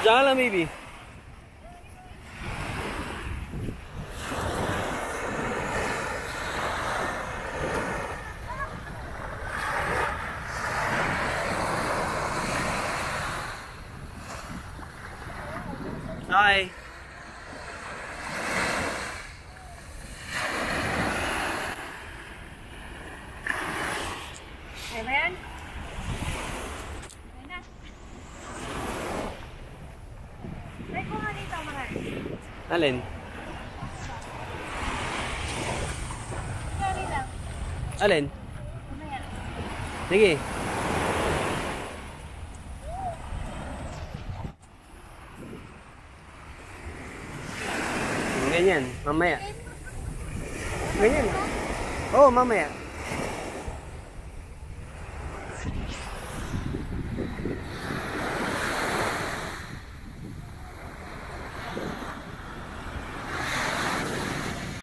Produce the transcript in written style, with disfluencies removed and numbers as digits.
Diyan lang, baby. Hi. Kaya ba yan? Ayan na. Try ko nga dito, mahal. Alin? Sorry lang. Alin? Mamaya. Sige. Ganyan, mamaya. Ganyan. Oo, mamaya.